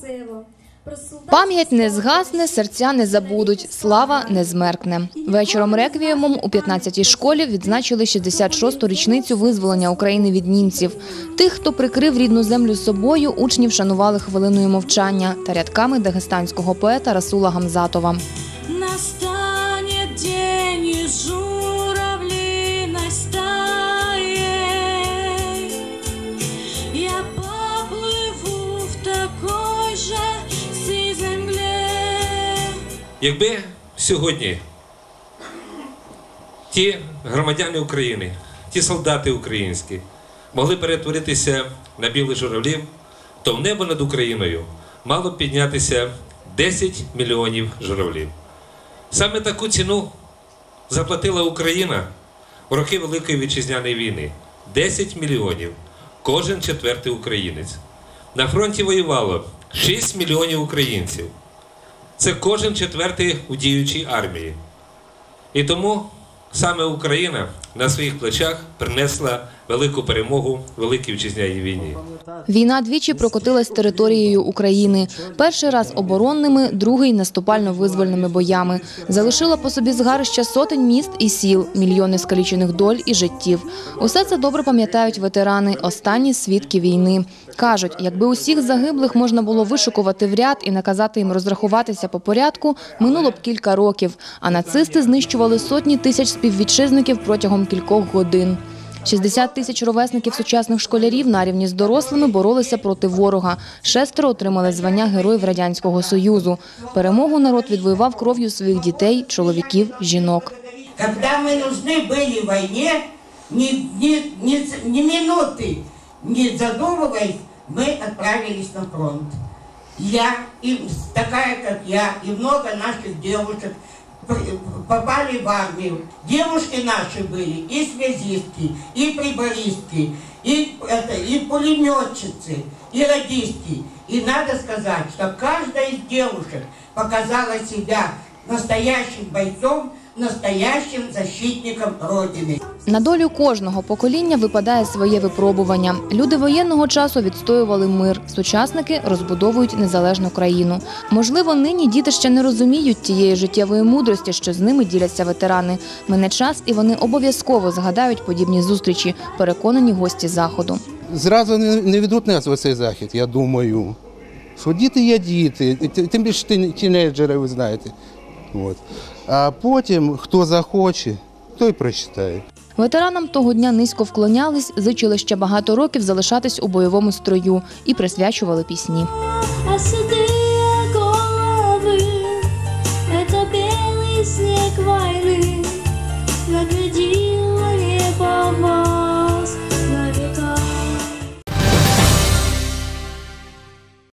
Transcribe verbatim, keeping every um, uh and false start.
Пам'ять не згасне, серця не забудуть, слава не змеркне. Вечором реквіємом у п'ятнадцятій школі відзначили шістдесят шосту річницю визволення України від німців. Тих, хто прикрив рідну землю собою, учні вшанували хвилиною мовчання та рядками дагестанського поета Расула Гамзатова. Настане день, і журавлі настає. Я попливу в такой же сій землі. Якби сьогодні ті громадяни України, ті солдати українські могли перетворитися на білих журавлів, то в небо над Україною мало б піднятися десять мільйонів журавлів. Саме таку ціну заплатила Україна у роки Великої Вітчизняної війни. десять мільйонів. Кожен четвертий українець. На фронті воювало шість мільйонів українців. Це кожен четвертий у діючій армії. І тому саме Україна на своїх плечах принесла велику перемогу в Великій Вітчизняній війні. Війна двічі прокотилась територією України. Перший раз оборонними, другий – наступально-визвольними боями. Залишила по собі згарища сотень міст і сіл, мільйони скалічених доль і життів. Усе це добре пам'ятають ветерани, останні свідки війни. Кажуть, якби усіх загиблих можна було вишукувати в ряд і наказати їм розрахуватися по порядку, минуло б кілька років, а нацисти знищували сотні тисяч співвітчизників протягом кількох годин. шістдесят тисяч ровесників сучасних школярів на рівні з дорослими боролися проти ворога. Шестеро отримали звання Героїв Радянського Союзу. Перемогу народ відвоював кров'ю своїх дітей, чоловіків, жінок. Коли ми потрібні були в війні, ні, ні, ні, ні минути не задумываясь, ми відправились на фронт. Я, и такая, как я, и много наших девушек попали в армию. Девушки наши были и связистки, и прибористки, и, это, и пулеметчицы, и радистки. И надо сказать, что каждая из девушек показала себя настоящим бойцом, настоящим защитником Родины. На долю кожного покоління випадає своє випробування. Люди воєнного часу відстоювали мир, сучасники розбудовують незалежну країну. Можливо, нині діти ще не розуміють тієї життєвої мудрості, що з ними діляться ветерани. Мине час, і вони обов'язково згадають подібні зустрічі, переконані гості Заходу. Зразу не ведуть нас в цей захід, я думаю. Що діти є діти, тим більше тінейджери, ви знаєте. От. А потім, хто захоче, той прочитає. Ветеранам того дня низько вклонялись, зичили ще багато років залишатись у бойовому строю і присвячували пісні. А седые головы, это белый снег войны, как веди